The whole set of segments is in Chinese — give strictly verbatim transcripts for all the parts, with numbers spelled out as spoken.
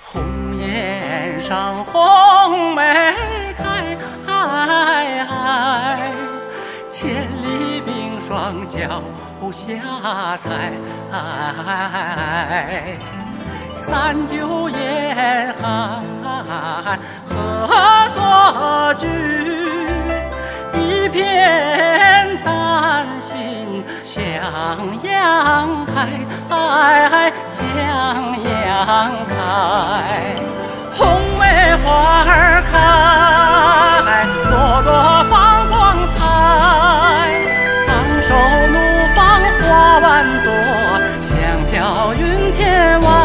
红颜上红梅开，千里冰霜脚下踩。三九严寒何所惧？一片丹心向阳开，向阳开。红梅花儿开，朵朵放光彩。昂首怒放花万朵，香飘云天外。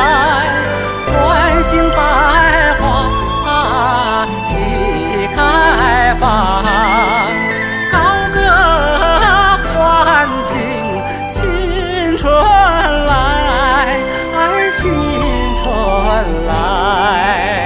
唤醒百花齐开放，高歌欢庆新春来，新春来。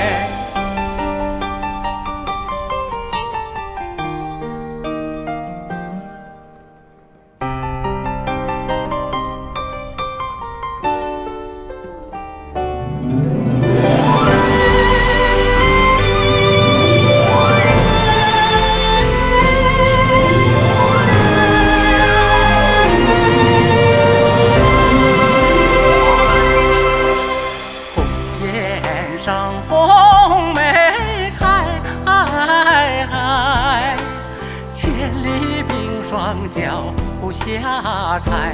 上红梅开，千里冰霜脚下踩。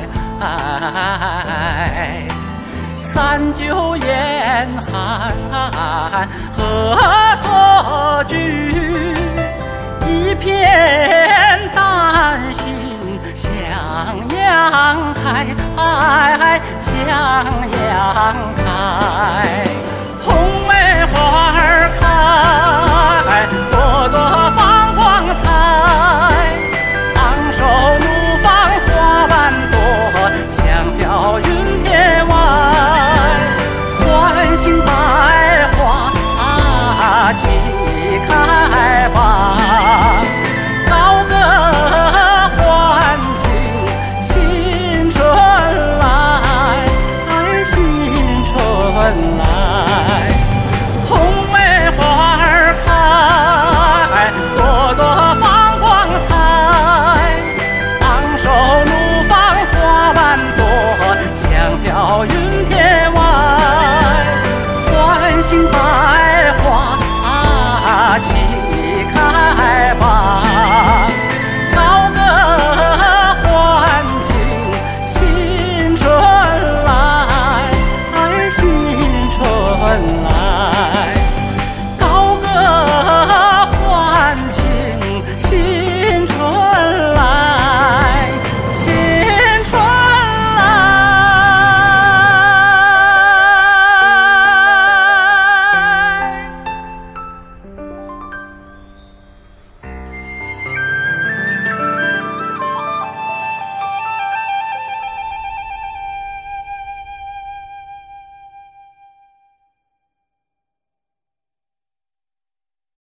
三九严寒何所惧？一片丹心向阳开，向阳开。红梅花儿开，朵朵放光彩。昂首怒放花万朵，香飘云天外。唤醒百花齐开放，高歌欢庆新春来，新春来。飘云天外，唤醒百花齐